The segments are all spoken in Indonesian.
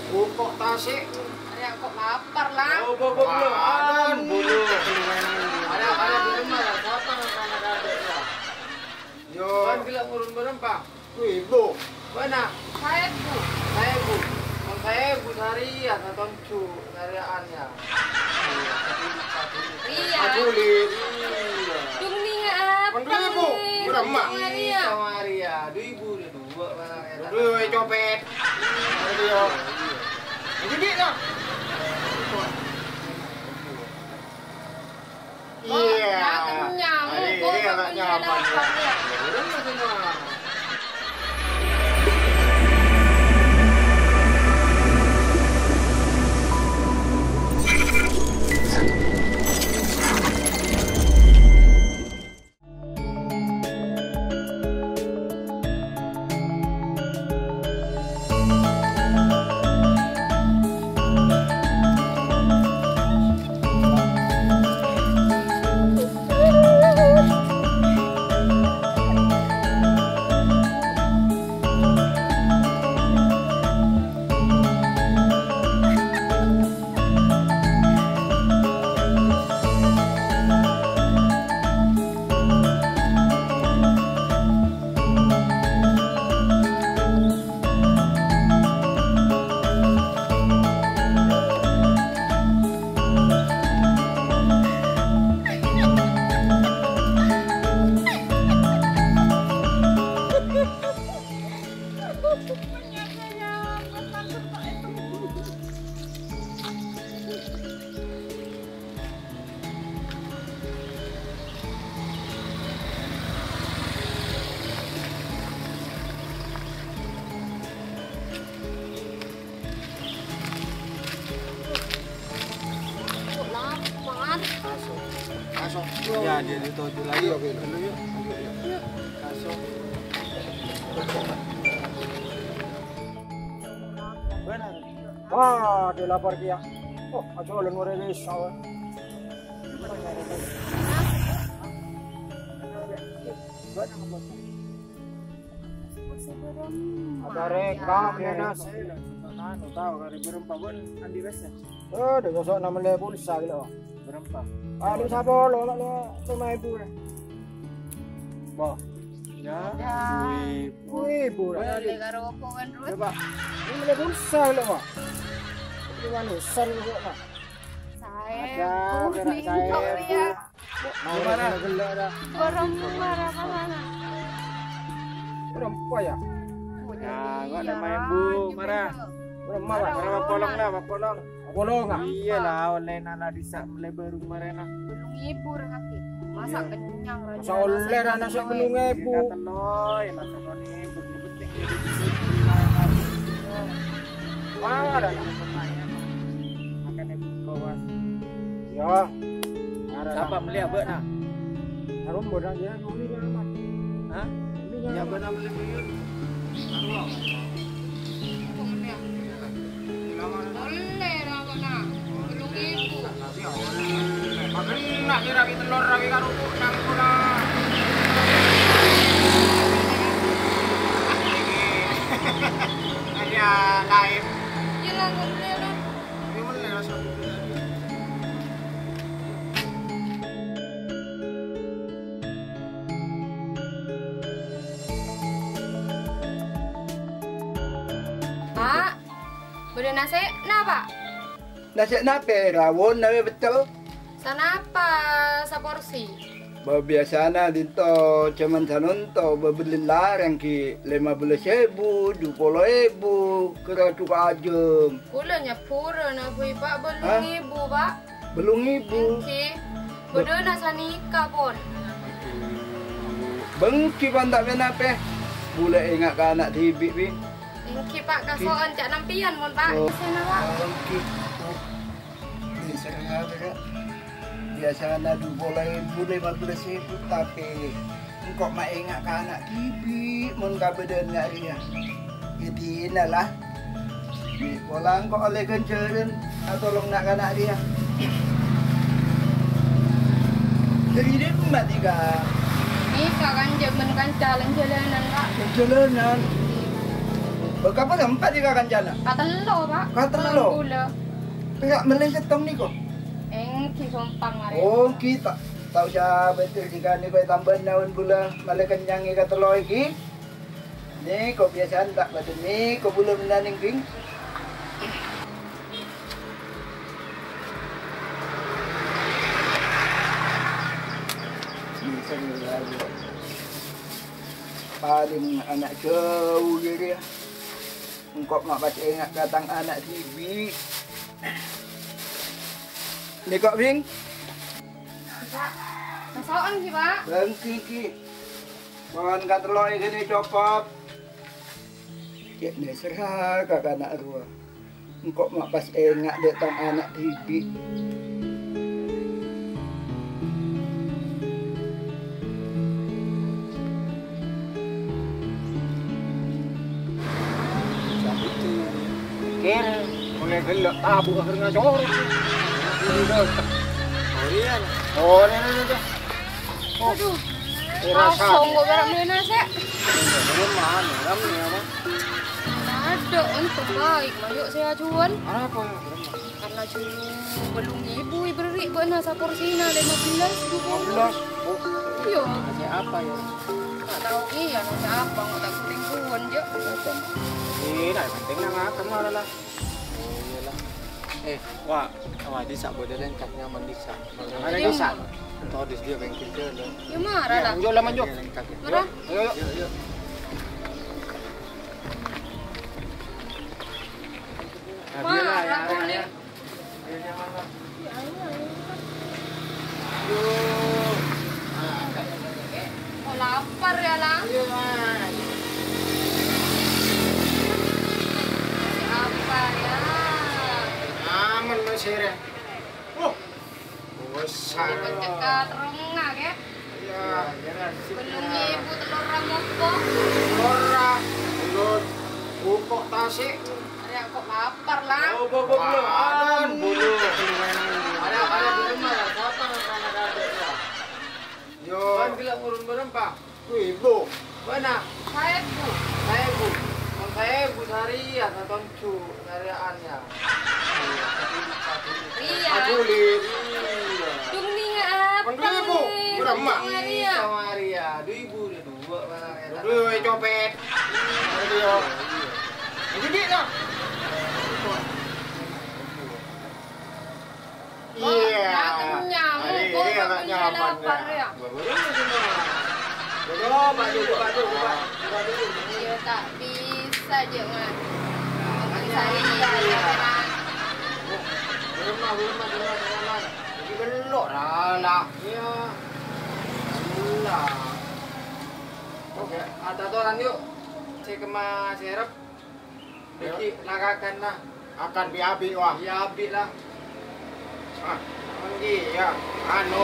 Oh, kok tasik? Ya kok lapar lah. Oh, belum. Bulu. Ada di rumah lah. Siapa yang adiknya? Yo. Kan gila urun berapa? Ibu. Mana? Saya bu. Saya Bu Sarian atau Cu Sariannya. Iya. Kulit. Dung ni apa? Panggil ibu. Berapa? Maria. Maria. 2,000 dua mana? Dua copet. Aduh. Jadi lah. Iya. Kenyang. Kok enggak nyaman. Masuk. Ya, dia dituju lagi. Oke, dulu yuk. Masuk. Benar. Wah, dia lapar dia. Oh, aja ulun ngore wis sawe. Ada rekam ya nas. Anu tahu kali berempat pun andi wesnya. Oh, dia sosok 6.000 pulsa gitu. Berempat. Ada siapa lo rumah ibu ya? Boh. Ya. Ibu. Boleh karo opo kan terus. Coba. Ini pulsa lo, Pak. Ini manusan kok, Pak. Saya. Saya. Mau mana? Orang marah mana? Berempat ya? Ya, enggak ada main bu, marah. Marah polong lah, polong. Polong ah. Iyalah, oleh nana disak mulai baru marena. Belum ibu kaki. Masak kenyang raja. Masa oleh nana sak belum ibu. Teloy, masa koni penting. Wah, ada makan ibu kawas. Ya. Siapa melihat beuk nah? Harum bodang dia nyuri amat. Hah? Ya benar beli buyut. Boleh lah nak. Belum ibu. Makan nak dirabi telur rabi karo nang kula. Ya live. Yalah boleh lah. Ini boleh rasa. Pak, boleh nasi? Nah pak. Nasi nape rawon nabe betul. Sana apa seporsi? Biasanya dito cuman sanon to bebeli larang ki 15.000, 20.000 keratu ajem. Pulanya pura na bui pak belum ibu pak. Belum ibu. Oke. Bodoh nasa nikah pun. Bengki pandak benape. Boleh ingat ke anak tibi pi. Oke pak kasoan cak nampian pun pak. Sana pak. Bengki. Ini saya ada. Biasanya 20.000, 15.000 tapi engkau mak ingat ke anak tibi mun kabeden ngak dia. Jadi inilah. Ni pola engkau oleh kencerin tolong nak anak dia. Jadi dia mak tiga. Nikah kan jaman kan jalan-jalanan pak. Jalanan. Berapa sempat juga kan jana? Katelo, Pak. Katelo? Gula. Pihak Malaysia tong ni kok. Ki sompang mari. Oh, kita tahu siya betul jika ni ko tambah naon pula malah kenyang ika teloy ki. Ni ko biasaan tak betul ni ko belum naning king. Paling anak jauh dia. Engkau mak baca ingat datang anak TV. Ni kok Bing? Kasoan ki, Pak. Bangki ki. Bawan kat teloy gini copot. Ya ni serah kakak anak rua. Engkau mak pas ingat datang anak TV. Kira mulai gelap tabu akhirnya jorok. Oh iya. Oh ini. Aduh. Rasa. Kosong kok berak mena sek. Belum mana ramnya apa? Ada untuk baik, mayuk saya ajuan. Apa? Karena belum ibu beri benar sa porsina 15 15. Oh, Iya. nasi apa ya? Tak tahu iya nasi apa, nggak tak kuning kuan je. Ini penting yang akan mana lah. Oh iyalah. Wah, di sak boleh lengkap nyaman di sak. Ada di sak. Tahu di dia bengkel ke lo. Ya marah lah. Manjul lah manjul. Lengkap. Marah. Ayo yuk. Yuk. Marah kuning. Oh lapar ya lah. Apa ya? Aman masih ya. Besar. Pencekat rongga ya. Ya, Belum ibu telur ramoko. ora. Mulut bukok tasik. Ya kok lapar lah. Belum. Ada di rumah. Siapa yang ada adiknya? Yo. Kan bilang urun berapa? Ibu. Mana? Saya bu. Saya bu. Saya bu Sarian atau cu Sariannya. Iya. Kulit. Dung ni apa? Pandai, Bu. Udah, Mak. Maria. Maria, 2.000 dia dua mana? Aduh, copet. Aduh. Jadi lah. Iya. Kenyang. Ini Kok agak nyaman lapar ya? Coba dulu. Iya tak bisa je man. Saya ya. Belum. Jadi belok lah. Iya. Lah. Oke, ada orang yuk. Saya kema serap. Diki lagakan lah. Akan biabi wah. Ya habis lah. Ah, mandi ya. Anu.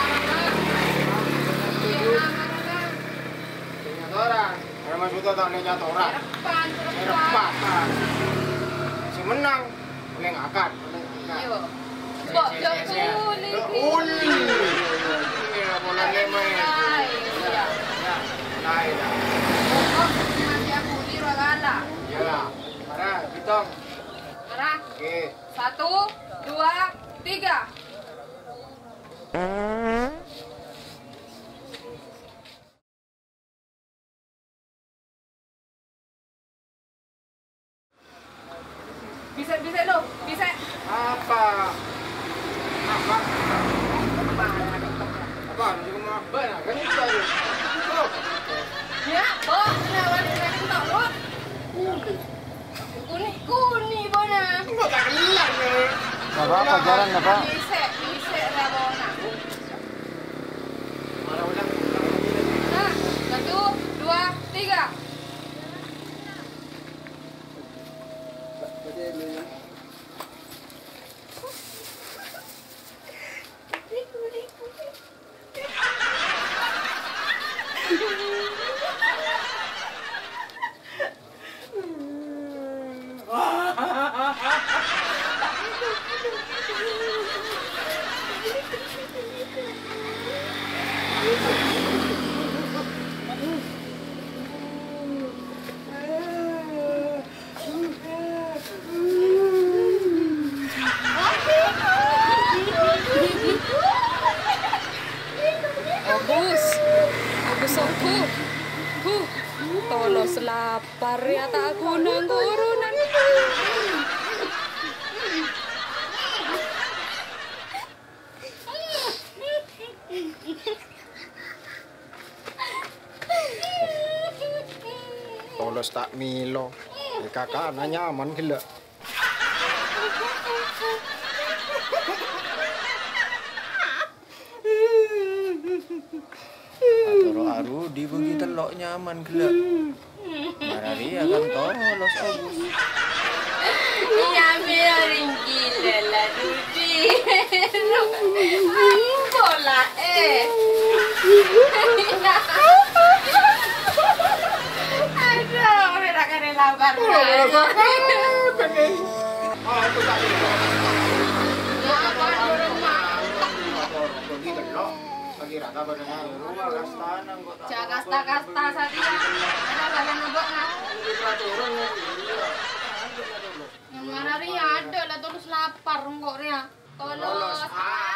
Dengan orang. Ada maksudnya tak nanya orang. Depan, Serempat. Si menang. Boleh ngangkat. Iya. Bok jauh ni. Uli. Iya, bola lemai. Iya. Lain lah. Oh, masih aku di Ragala. Iyalah. Marah, bitong. Marah. Oke. 1, 2, 3. Bisa lo, bisa. Apa? Apa? Apa? Juga mau apa? Kan itu aja. Ya, Bok, kenapa kalian tak lo? Kuni bona. Enggak tak kelar ya. Apa pelajaran apa? Bisa rabona. Mana ulang? Nah, 1, 2, 3. lapar ya tak aku nanggurunan. Polos tak milo. Kakak nanya aman gila. Atoro aru di bagi telok nyaman gila. Marari akan tolos obus. Iya biarin gila lah Dudi. Bola Aduh, mereka kena lapar. Kasta saja. Ada badan nabok nggak? Yang marah ada lah terus lapar kok Ria. Tolong.